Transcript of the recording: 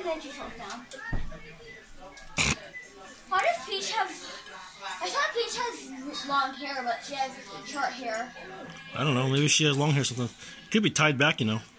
Benji falls down. Why does Peach have... I thought Peach has long hair, but she has short hair. I don't know. Maybe she has long hair or something. It could be tied back, you know.